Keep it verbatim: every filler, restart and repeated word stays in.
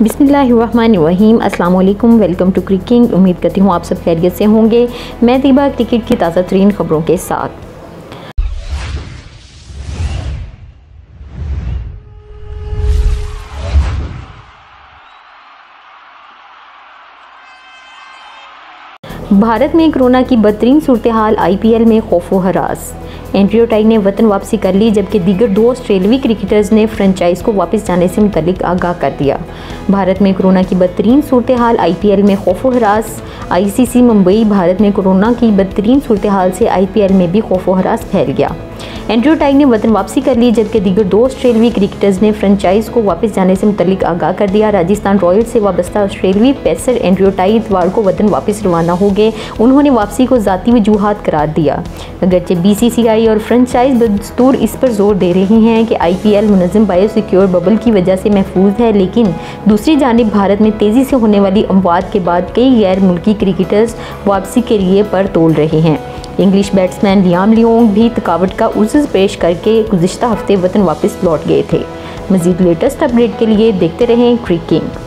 बिस्मिल्लाहिर्रहमानिर्रहीम। अस्सलाम वालेकुम। Welcome to cricking. उम्मीद करती हूँ आप सब खैरियत से होंगे। मैं तीबा क्रिकेट की ताज़ा तरीन खबरों के साथ। भारत में कोरोना की बदतरीन सूरत हाल, आई पी एल में खौफ व हरास। एंड्रयू टाई ने वतन वापसी कर ली, जबकि दीगर दो ऑस्ट्रेलियावी क्रिकेटर्स ने फ्रेंचाइज को वापस जाने से मुतल्लिक आगाह कर दिया। भारत में कोरोना की बदतरीन सूरत हाल, आई पी एल में खौफ व हरास। I C C Mumbai. Bharat में कोरोना की बदतरीन सूरत हाल से आई पी एल में भी खौफ व हरास फैल गया। एंड्रयू टाई ने वतन वापसी कर ली, जबकि दीगर दो ऑस्ट्रेलियावी क्रिकेटर्स ने फ्रेंचाइज को वापस जाने से मुतल्लिक आगाह कर दिया। राजस्थान रॉयल्स से वाबस्ता ऑस्ट्रेलियावी पेसर एंड्रयू टाई इतवार को वतन वापस रवाना हो गए। उन्होंने वापसी को ज़ाती वजूहात करार दिया। अगरचे बी सी सी आई और फ्रेंचाइज बदस्तूर इस पर जोर दे रही हैं कि आई पी एल मुनज़्ज़म बायोसिक्योर बबल की वजह से महफूज है, लेकिन दूसरी जानिब भारत में तेज़ी से होने वाली अमवात के बाद कई गैर मुल्की क्रिकेटर्स वापसी के लिए पर तोल रहे हैं। इंग्लिश बैट्समैन लियाम लियोंग भी थकावट का उज़्र पेश करके गुज़िश्ता हफ्ते वतन वापस लौट गए थे। मज़ीद लेटेस्ट अपडेट के लिए देखते रहें क्रिकिंग।